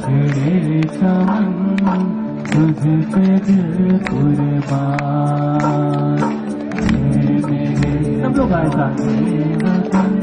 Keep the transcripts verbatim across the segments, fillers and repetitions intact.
बिछड़े चमन तुझ पे दिल कुर्बान। मेरे सब लोग आए साथ वतन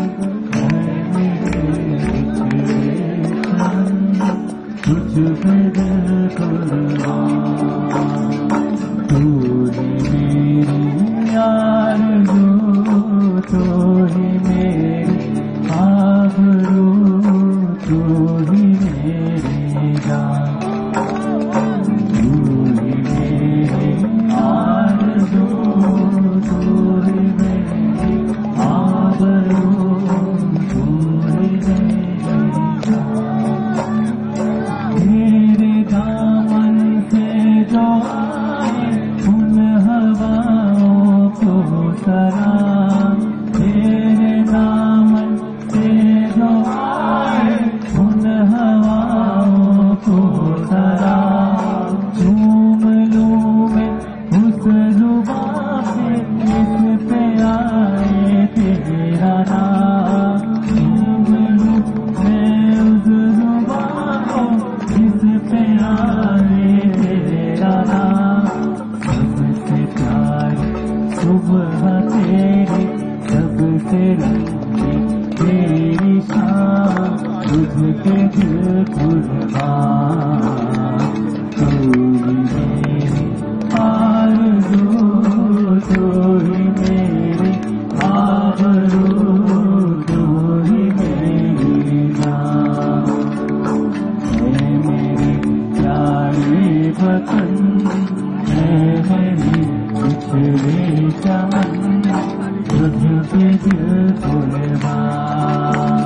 तुझ पे दिल कुर्बान। तू ही मेरी आरज़ू, तू ही मेरी आबरू, तू ही मेरी जान। तू ही मेरी आरज़ू, तू ही मेरी आबरू, तू ही मेरी जान। तेरे दामन से जो आए उन हवाओं को सलाम। तेरे दामन से जो आए उन हवाओं को सलाम। झूम लूं मैं उस जुबां पे जिस पे आए तेरा नाम। झूम लूं मैं उस जुबां को जिस पे आए तेरा नाम। सबसे प्यारी सुबह तेरी, सबसे लंबी तेरी शाम, तुझके दिल कुर्बान। तू ही मेरी आरज़ू, तू ही मेरी आबरू, तू ही मेरी जान। ऐ मेरे प्यारे वतन, ऐ मेरी बिछड़े चमन तुझ पे दिल कुर्बान।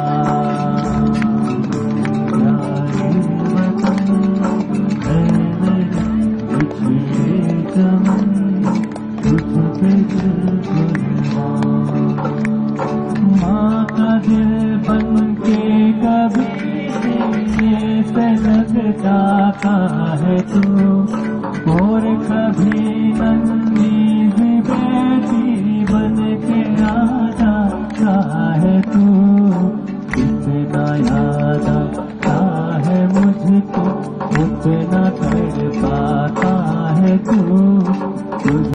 प्यारे वतन, ऐ मेरी बिछड़े चमन तुझ पे दिल कुर्बान। माँ का दिल बन के कभी से लग जाता है तू, और कभी न